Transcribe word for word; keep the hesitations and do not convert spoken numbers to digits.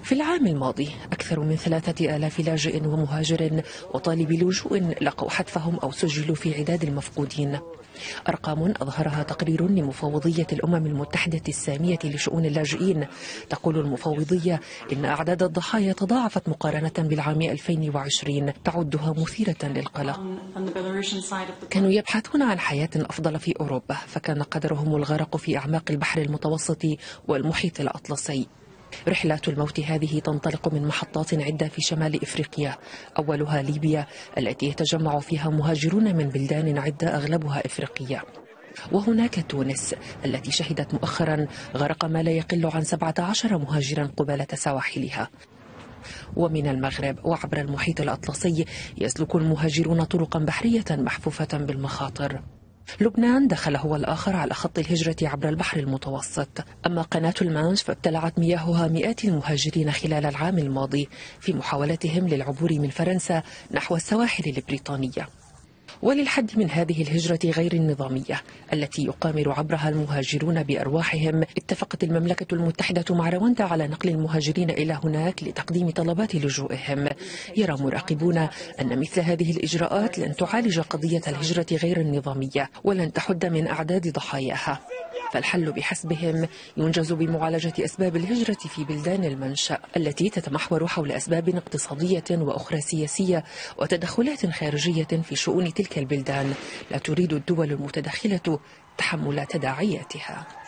في العام الماضي أكثر من ثلاثة آلاف لاجئ ومهاجر وطالب لجوء لقوا حتفهم أو سجلوا في عداد المفقودين. أرقام أظهرها تقرير لمفوضية الأمم المتحدة السامية لشؤون اللاجئين. تقول المفوضية إن أعداد الضحايا تضاعفت مقارنة بالعام ألفين وعشرين، تعدها مثيرة للقلق. كانوا يبحثون عن حياة أفضل في أوروبا، فكان قدرهم الغرق في أعماق البحر المتوسط والمحيط الأطلسي. رحلات الموت هذه تنطلق من محطات عدة في شمال إفريقيا، أولها ليبيا التي يتجمع فيها مهاجرون من بلدان عدة أغلبها إفريقية. وهناك تونس التي شهدت مؤخرا غرق ما لا يقل عن سبعة عشر مهاجرا قبالة سواحلها. ومن المغرب وعبر المحيط الأطلسي يسلك المهاجرون طرقا بحرية محفوفة بالمخاطر. لبنان دخل هو الآخر على خط الهجرة عبر البحر المتوسط. أما قناة المانش فابتلعت مياهها مئات المهاجرين خلال العام الماضي في محاولتهم للعبور من فرنسا نحو السواحل البريطانية. وللحد من هذه الهجرة غير النظامية التي يقامر عبرها المهاجرون بأرواحهم، اتفقت المملكة المتحدة مع رواندا على نقل المهاجرين إلى هناك لتقديم طلبات لجوئهم. يرى مراقبون أن مثل هذه الإجراءات لن تعالج قضية الهجرة غير النظامية ولن تحد من أعداد ضحاياها، فالحل بحسبهم ينجز بمعالجة أسباب الهجرة في بلدان المنشأ التي تتمحور حول أسباب اقتصادية وأخرى سياسية وتدخلات خارجية في شؤون تلك البلدان لا تريد الدول المتدخلة تحمل تداعياتها.